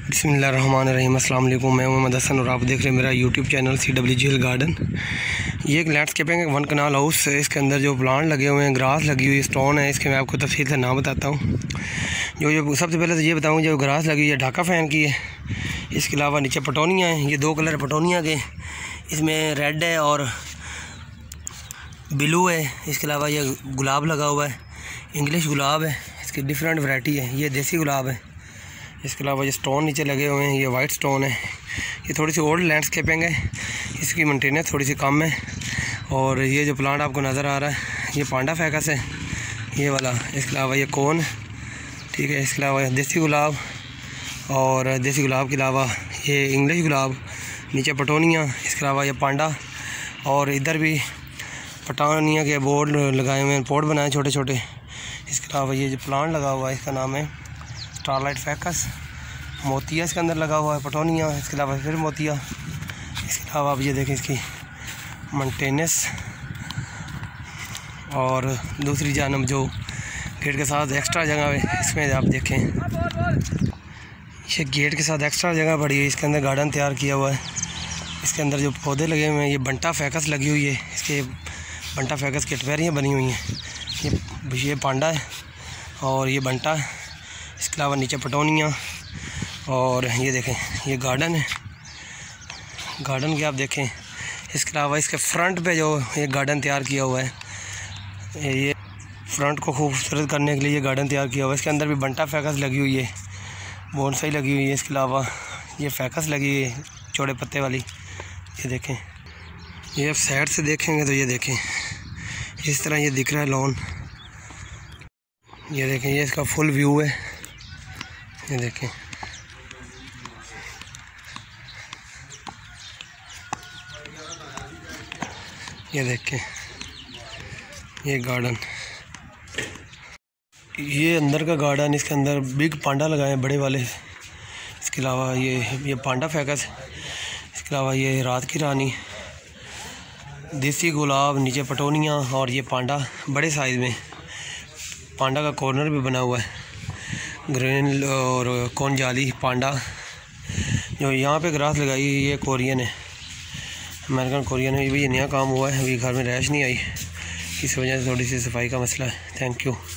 बिस्मिल्लाहिर्रहमानिर्रहीम। अस्सलाम वालेकुम। मैं मोहम्मद हसन और आप देख रहे हैं मेरा यूट्यूब चैनल CWGL गार्डन। ये एक लैंडस्केपिंग है, 1 कनाल हाउस है। इसके अंदर जो प्लांट लगे हुए हैं, ग्रास लगी हुई है, स्टोन है। इसके मैं आपको तफसील से नाम बताता हूँ। जो सबसे पहले तो ये बताऊँ, जो ग्रास लगी हुई है ढाका फ़ैन की है। इसके अलावा नीचे पटोनियाँ हैं। ये 2 कलर पटोनिया के, इसमें रेड है और ब्लू है। इसके अलावा ये गुलाब लगा हुआ है, इंग्लिश गुलाब है। इसकी डिफरेंट वैरायटी है। ये देसी गुलाब है। इसके अलावा ये स्टोन नीचे लगे हुए हैं, ये वाइट स्टोन है। ये थोड़ी सी ओल्ड लैंडस्केपिंग है, इसकी मेंटेनेंस थोड़ी सी कम है। और ये जो प्लांट आपको नज़र आ रहा है, ये पांडा फैकस है, ये वाला। इसके अलावा ये कोन, ठीक है। इसके अलावा देसी गुलाब, और देसी गुलाब के अलावा ये इंग्लिश गुलाब, नीचे पटोनिया। इसके अलावा ये पांडा, और इधर भी पटोनिया के बोर्ड लगाए हुए हैं, पॉट बनाए छोटे छोटे। इसके अलावा ये जो प्लांट लगा हुआ है, इसका नाम है स्टारलाइट फैकस। मोतिया इसके अंदर लगा हुआ है, पटोनिया। इसके अलावा फिर मोतिया। इसके अलावा आप ये देखें इसकी मेंटेनेंस। और दूसरी जानब जो गेट के साथ एक्स्ट्रा जगह है, इसमें आप देखें ये गेट के साथ एक्स्ट्रा जगह पड़ी है। इसके अंदर गार्डन तैयार किया हुआ है। इसके अंदर जो पौधे लगे हुए हैं, ये बंटा फैकस लगी हुई है। इसके बंटा फैकस की टपेरियाँ बनी हुई हैं। ये पांडा है और ये बंटा है। इसके अलावा नीचे पटोनिया, और ये देखें ये गार्डन है। गार्डन की आप देखें। इसके अलावा इसके फ्रंट पे जो एक गार्डन तैयार किया हुआ है, ये फ्रंट को खूबसूरत करने के लिए ये गार्डन तैयार किया हुआ है। इसके अंदर भी बंटा फैकस लगी हुई है, बोनसाई लगी हुई है। इसके अलावा ये फैकस लगी हुई है चौड़े पत्ते वाली, ये देखें। ये आप साइड से देखेंगे तो ये देखें इस तरह ये दिख रहा है लॉन। ये देखें, ये इसका फुल व्यू है। ये देखें, ये देखें ये गार्डन, ये अंदर का गार्डन। इसके अंदर बिग पांडा लगाए हैं, बड़े वाले। इसके अलावा ये पांडा फैकस। इसके अलावा ये रात की रानी, देसी गुलाब, नीचे पटोनिया, और ये पांडा बड़े साइज़ में। पांडा का कॉर्नर भी बना हुआ है, ग्रीन और कौन जाली पांडा। जो यहाँ पे ग्रास लगाई ये कोरियन है, अमेरिकन कोरियन है। ये भी नया काम हुआ है, अभी घर में रैश नहीं आई, इस वजह से थोड़ी सी सफाई का मसला है। Thank you.